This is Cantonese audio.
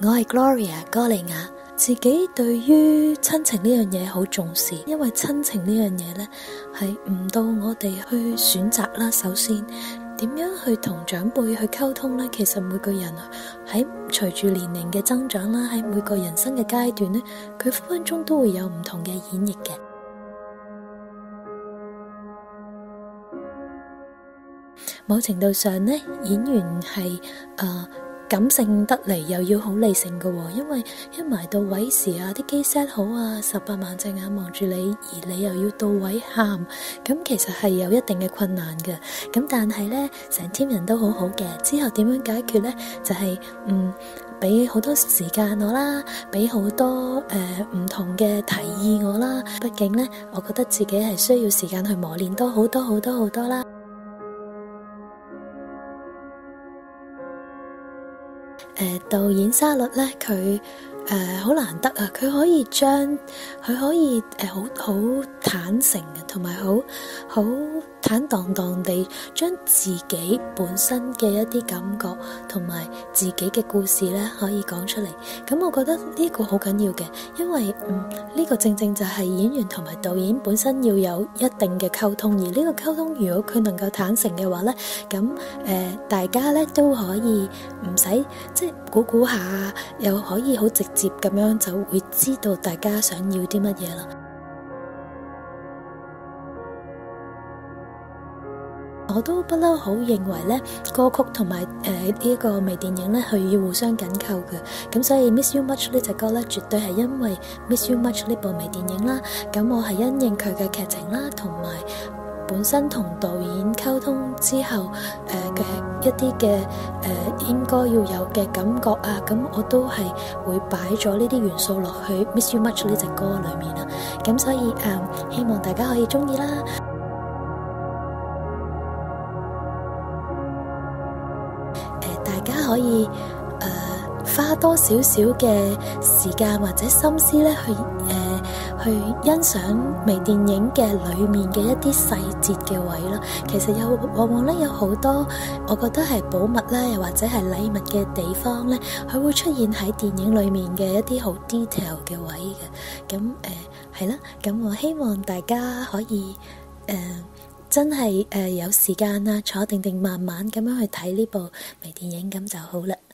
我係 Gloria 歌莉雅，自己對於親情呢樣嘢好重視，因為親情呢樣嘢呢係唔到我哋去選擇啦。首先，點樣去同長輩去溝通呢？其實每個人喺隨住年齡嘅增長啦，喺每個人生嘅階段呢，佢分分鐘都會有唔同嘅演繹嘅。某程度上呢，演員係感性得嚟，又要好理性嘅喎，因為一埋到位時啊，啲機 set 好啊，18萬隻眼望住你，而你又要到位喊，咁其實係有一定嘅困難嘅。咁但係呢，成 team 人都好好嘅。之後點樣解決呢？就係俾好多時間我啦，俾好多唔同嘅提議我啦。畢竟呢，我覺得自己係需要時間去磨練多好多啦。導演沙律咧，佢好難得啊！佢可以好坦誠嘅，同埋好坦蕩蕩地將自己本身嘅一啲感覺同埋自己嘅故事咧，可以講出嚟。咁我覺得呢個好緊要嘅，因為呢個正正就係演員同埋導演本身要有一定嘅溝通，而呢個溝通如果佢能夠坦誠嘅話咧，咁大家咧都可以唔使即係估下，又可以好直接咁樣就會知道大家想要啲乜嘢啦。我都不嬲好認為咧，歌曲同埋呢個微電影咧，佢要互相緊扣嘅。咁所以 Miss You Much 呢隻歌咧，絕對係因為 Miss You Much 呢部微電影啦。咁我係因應佢嘅劇情啦，同埋本身同導演溝通之後嘅一啲嘅應該要有嘅感覺啊，咁我都係會擺咗呢啲元素落去 Miss You Much 呢隻歌裏面啊。咁所以希望大家可以鍾意啦。大家可以花多少少嘅時間或者心思咧，去欣賞微電影嘅裏面嘅一啲細節嘅位啦。其實往往咧有好多，我覺得係寶物啦，又或者係禮物嘅地方咧，佢會出現喺電影裏面嘅一啲好 detail 嘅位嘅。咁係啦，咁我希望大家可以真係有時間啊，坐定定慢慢咁樣去睇呢部微電影，咁就好啦。